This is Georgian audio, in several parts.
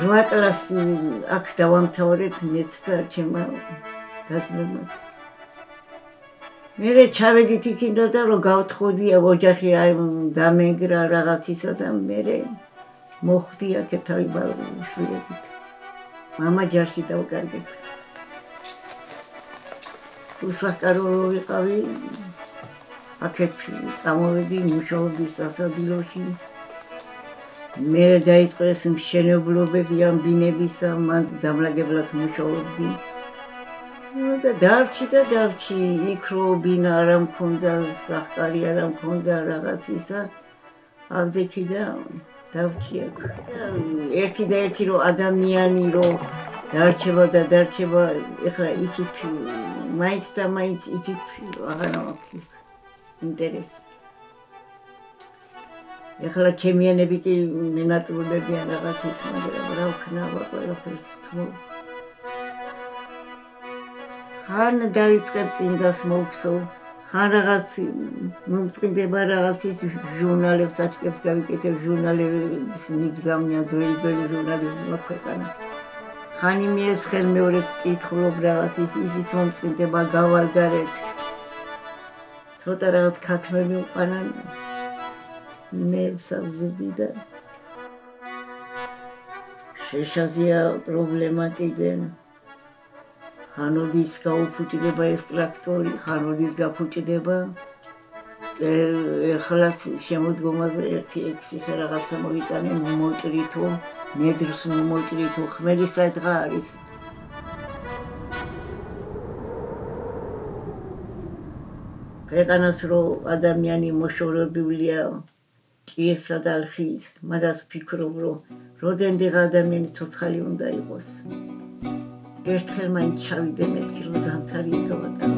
8 კლასი აქ დავამთავრეთ მეც და ჩემმა და-ძმებმა. მე ჩავედით იქიდან და რომ გავთხოვდია ოჯახი დამეგრა რაღაცისა და მე მოხვდი აქეთ თავი შვილებით. მამა ჯარში დავკარგეთ. უსახკარო ვიყავი აქეთ წამოვედი მუშაობდი სასადილოში. მე დაიწყო ეს მშენებლობები ამ ბინებისა, მან დამლაგებლად მუშაობდი. და დარჩი, იქ რო ბინა არ მქონდა, სახკარი არ მქონდა რაღაცისა, ავდექი და დავჭი აქ. ერთი და ერთი რო ადამიანი რო დარჩება, ეხლა იქით მაინც და მაინც იქით აღარ მაქვს ინტერესი. ეხლა ჩემიანები კი მენატრულებიან რაღაცის, მაგრამ რა ვქნა ყველაფერს თმო. ხან დავიწყებ წინდას მოვხსოვ, ხან რაღაც მომწყინდება რაღაცის ჟურნალებს აჩქებს გავიკეთებ, ჟურნალების მიგზავნია ძველი ჟურნალები მოქვეყანა. ხან იმის ხელმეორედ კითხულობ რაღაცის, ისიც მომწყინდება გავარგარეთ. ცოტა რაღაც ქათმები უყანან მე ვსავზედი და შეშაზია პრობლემა კიდენ. ხანოდის გაუფუჭდება ეს ტრაქტორი, ხანოდის გაფუჭდება. ეხლაც შემოდგომაზე 1-6 რაღაცა მოვიტანენ, მომოჭრითო, ნედრს მომოჭრითო, ხმელი საერთღა არის. ქვეყანას რო ადამიანი მოშორებულია ჭიესა და ხის, მაგას ვფიქრობ, რომ როდენდღა ადამიანი ცოცხალი უნდა იყოს. ერთხელ მაინც ჩავიდე მეთქი რომ ზამთარი გავატარო.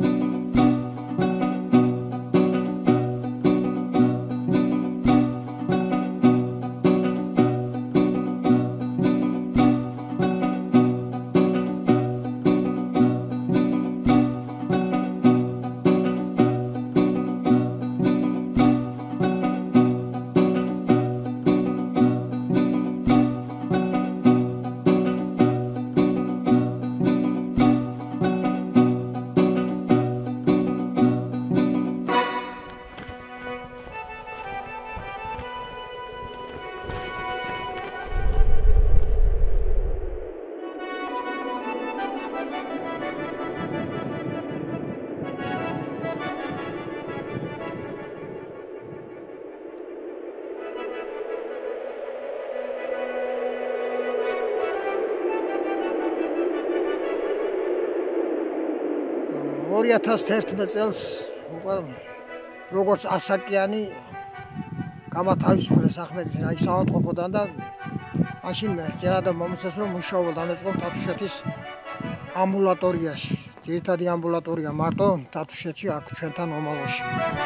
Oria 2011 წელს როგორც ასაკიანი გამათავისუფლეს ახმეტის რაიხსაავადმყოფოდან და მაშინ მე ძირადად მომწეს რომ მუშაობა დამეწყო თათუშეთის ამბულატორიაში. ძირითადი ამბულატორია მარტო თათუშეთში აქ ჩვენთან ომალოში.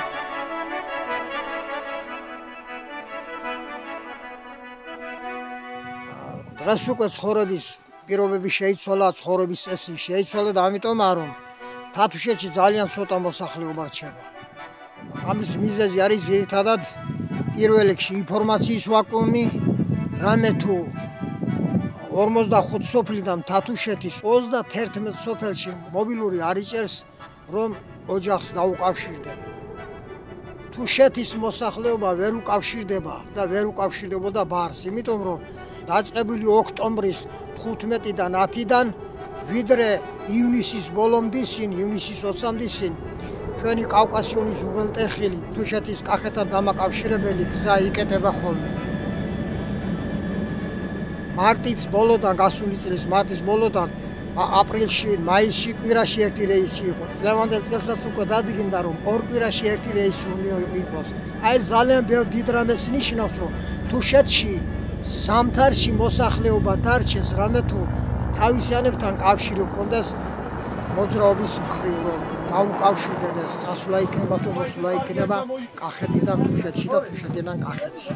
დღეს უკვე ცხოვრების პირობები შეიცვალა, ცხოვრების წესი შეიცვალა და ამიტომ რომ თათუშეთში ძალიან ცოტა მოსახლეობა რჩება. ამის მიზეზი არის ძირითადად პირველ რიგში ინფორმაციის ვაკუუმი, რამე თუ 45 სოფლიდან თათუშეთის 31 სოფელში მობილური არ იჭერს, რომ ოჯახს დაუკავშირდნენ. თუ შეთის მოსახლეობა ვერ უკავშირდება და ვერ უკავშირდებოდა ბარს, იმიტომ რომ დაწყებული ოქტომბრის 15-დან 10-დან ვიდრე ივნისის ბოლომდე წინ, ივნისის 20-მდე წინ ჩვენი კავკასიონის უღელტეხილი თუშეთის კახეთთან დამაკავშირებელი გზა იკეტება ხოლმე. მარტის ბოლოდან გასული წლის მარტის ბოლოდან აპრილში, მაისში კვირაში ერთი რეისი იყო. წლევანდელ წელსაც უკვე დადგინდა რომ ორ კვირაში ერთი რეისი უნდა იყოს. აი ძალიან დიდ რამეს ნიშნავს რომ თუშეთში ზამთარში მოსახლეობა დარჩეს, რამე თუ თავისიანებთან კავშირი ჰქონდეს მოძრაობის მხრივ რომ დაუკავშირდეს სასულა იქნება თუ მოსულა იქნება კახეთიდან თუშეთში და თუშეთიდან კახეთში.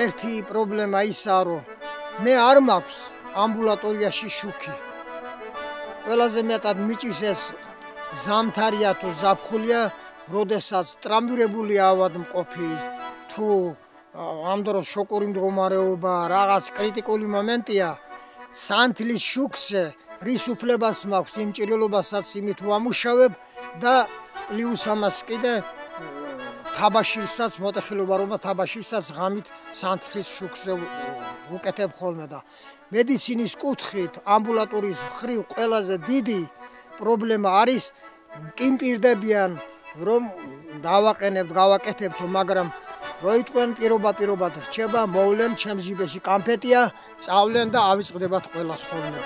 ერთი პრობლემა ისაა, რომ მე არ მაქვს ამბულატორიაში შუქი. ყველაზე მეტად მიჭირს ეს ზამთარია თუ ზაფხულია, როდესაც ტრამვირებული ავადმყოფი თუ ამ დროს შოკური მდგომარეობა, რაღაც კრიტიკული მომენტია, სანთლის შუქზე რის უფლებას მაქვს იმ ჭრილობასაც იმით ვამუშავებ და პლუს ამას კიდე თაბაშირსაც მოტეხილობა რომ თაბაშირსაც ღამით სანთლის შუქზე უკეთებ ხოლმე და მედიცინის კუთხით ამბულატორიის მხრივ ყველაზე დიდი პრობლემა არის კი მპირდებიან რომ გავაკეთებთო, მაგრამ როიტყვენ პირობად რჩება, მოვლენ ჩემს ჯიბეში კამფეტია, წავლენ და ავიწყდებათ ყველას ხოლმე.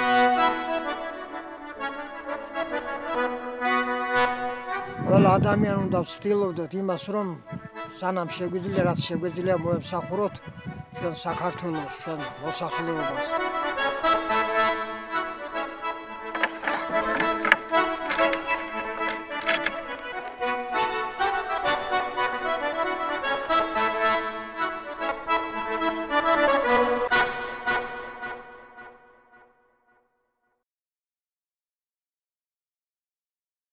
ყველა ადამიანი უნდა ვცდილობდეთ იმას, რომ სანამ შეგვიძლია, რაც შეგვიძლია მოემსახუროთ ჩვენ საქართველოს, ჩვენ მოსახლეობას.